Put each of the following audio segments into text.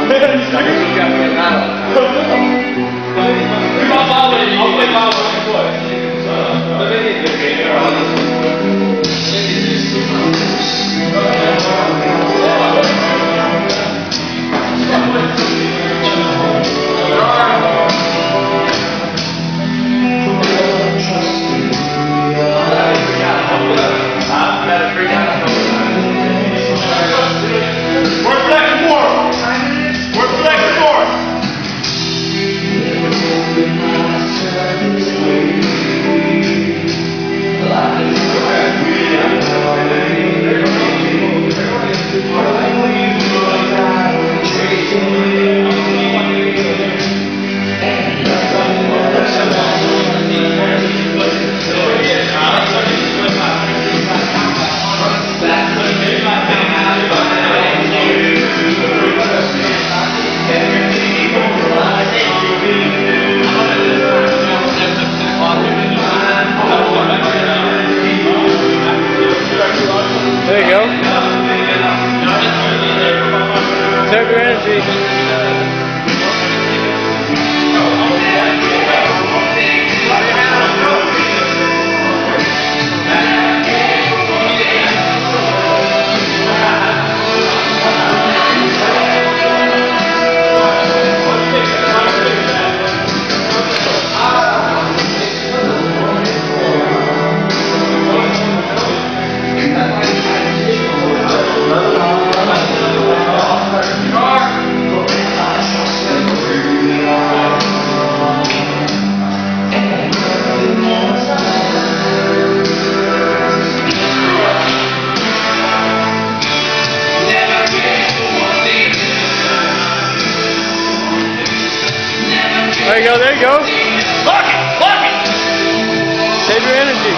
There you go. Conserve your energy. There you go, there you go. Lock it, lock it. Save your energy.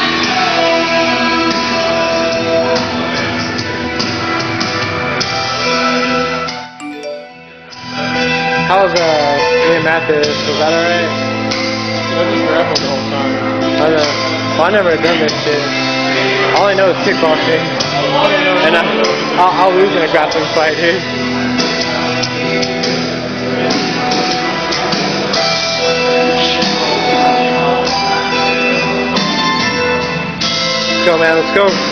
How's William Mathis? Was that alright? I just grappled the whole time. I know. Well, I never had done this shit. All I know is kickboxing. And I'll lose in a grappling fight, dude. Let's go, man. Let's go.